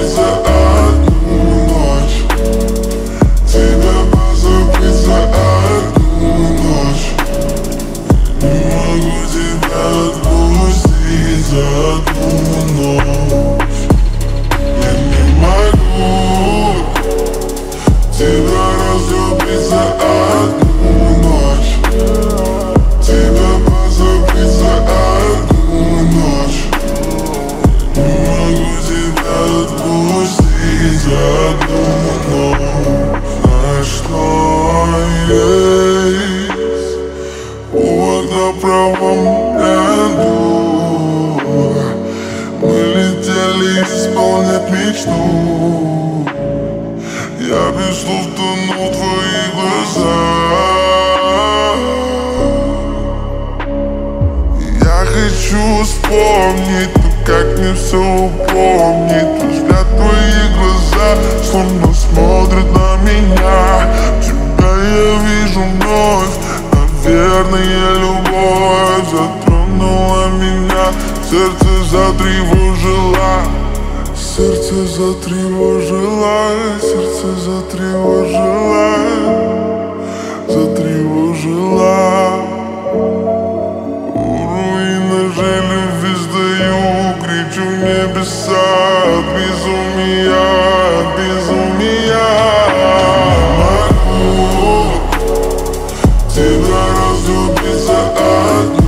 разлюбить за одну ночь. Тебя позабыть за одну ночь. Не могу тебя отпустить за одну ночь. Я не могу тебя разлюбить за одну ночь. Тебя позабыть за одну ночь. Не могу тебя отпустить за одну ночь. Знаешь, что есть у окна в правом ряду? Мы летели исполнять мечту. Я без слов тону в твоих глазах. Я хочу вспомнить, но как мне все упомнить. Взгляд в твои глаза словно смотрят на меня. Тебя я вижу вновь. Наверное, любовь затронула меня. Сердце затревожило. Сердце затревожило, сердце затревожило, затревожило. У руины же любви сдаю, кричу в небеса от безумия, от безумия. Не могу тебя разлюбить за одну